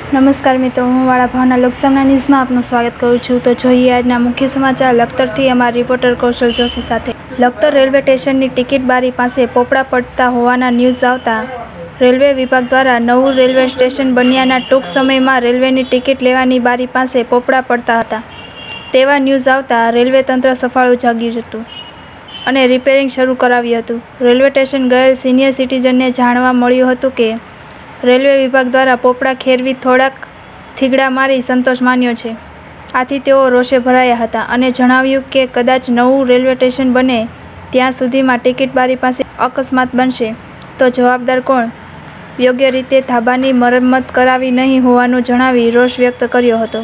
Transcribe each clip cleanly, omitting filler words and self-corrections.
नमस्कार मित्रों, हूँ वाला भावना लोकसभा न्यूज़ में आपનું સ્વાગત કરું છું। તો જોઈએ આજના મુખ્ય સમાચાર લખતરથી અમારા રિપોર્ટર કૌશલ જોશી સાથે। લખતર રેલવે સ્ટેશનની ટિકિટ બારી પાસે પોપડા પડતા હોવાના ન્યૂઝ આવતા રેલવે વિભાગ દ્વારા નવું રેલવે સ્ટેશન બન્યાના ટૂંક સમયમાં રેલવેની ટિકિટ લેવાની બારી પાસે પોપડા પડતા હતા તેવા ન્યૂઝ આવતા રેલવે તંત્ર સફાળું જાગ્યું હતું અને રિપેરિંગ શરૂ કરાવ્યું હતું। રેલવે સ્ટેશન ગયેલ સિનિયર સિટીઝનને જાણવા મળ્યું હતું કે રેલવે વિભાગ द्वारा पोपड़ा खेरवी थोड़ाक थीगड़ा मारी संतोष मान्यो छे। आथी तेओ रोषे भराया हता अने जणाव्युं के कदाच नवुं रेलवे स्टेशन बने त्यां सुधीमां टिकिट बारी पासे अकस्मात बनशे तो जवाबदार कोण? योग्य रीते धाबानी मरम्मत करावी नहीं होवानुं जणावी रोष व्यक्त कर्यो हतो।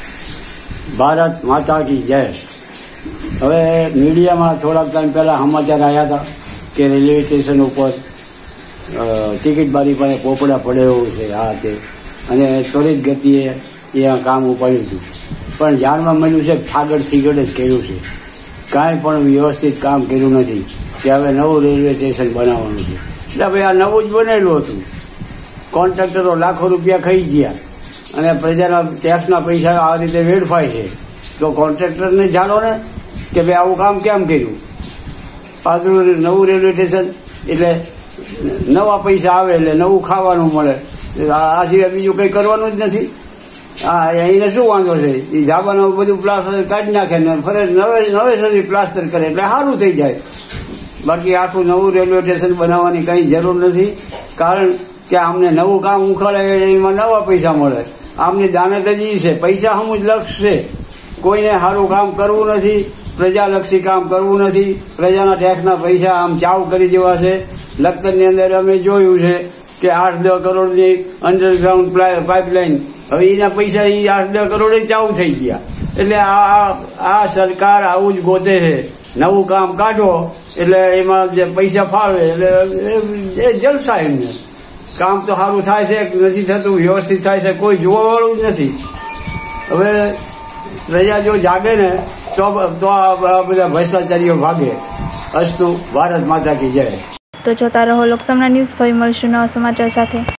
भारत माता की जय। हवे मीडिया में थोड़ा टाइम पहला समाचार आया था कि रेलवे स्टेशन पर टिकट बारी पर पोपड़ा पड़े है आ ते अने त्वरित गतिए ए काम उपाड्युं हतुं पण जाणवा मळ्युं छे फागड़ थीगड़ ज कर्युं छे, कांई पण व्यवस्थित काम कर्युं नथी के हवे नवुं रेलवे स्टेशन बनाववानुं छे। એટલે ભાઈ આ નવું જ બનેલું હતું। કોન્ટ્રાક્ટરો લાખો રૂપિયા ખાઈ ગયા અને પ્રજાના ટેક્સના પૈસા આ રીતે વેડફાય છે તો કોન્ટ્રાક્ટરને જાણો ને કે ભાઈ આવું કામ કેમ કર્યું। પાછું નવું રેલવે સ્ટેશન એટલે નવા પૈસા આવે એટલે નવું ખાવાનું મળે, આ સિવાય બીજું કંઈ કરવાનું જ નથી। હા, એને શું વાંધો છે? એ ધાબાનું બધું પ્લાસ્ટર કાઢી નાખે ને ફરે નવેસરથી પ્લાસ્ટર કરે એટલે સારું થઈ જાય। બાકી આખું નવું રેલવે સ્ટેશન બનાવવાની કંઈ જરૂર નથી, કારણ કે આમને નવું કામ ઉખાડે એમાં નવા પૈસા મળે। આમની દાનતજી છે, પૈસા હમું જ લક્ષ છે, કોઈને સારું કામ કરવું નથી, પ્રજાલક્ષી કામ કરવું નથી, પ્રજાના ટેક્સના પૈસા આમ ચાવ કરી દેવા છે। લખતરની અંદર અમે જોયું છે કે 8-10 કરોડની અંડરગ્રાઉન્ડ પાઇપલાઇન, હવે એના પૈસા એ 8-10 કરોડ ચાવ થઈ ગયા। એટલે આ સરકાર આવું જ ગોતે છે, નવું કામ કાઢો એટલે એમાં જે પૈસા ફાળવે એટલે એ જલસા એમને। કામ તો સારું થાય છે કે નથી થતું, વ્યવસ્થિત થાય છે, કોઈ જોવાવાળું જ નથી। હવે પ્રજા જો જાગે ને તો આ બધા ભ્રષ્ટાચારીઓ ભાગે। અસ્તુ, ભારત માતા કી જય। तो जोता रहो लोकसभा न्यूज़, फरी मळीशुं नवा समाचार साथे।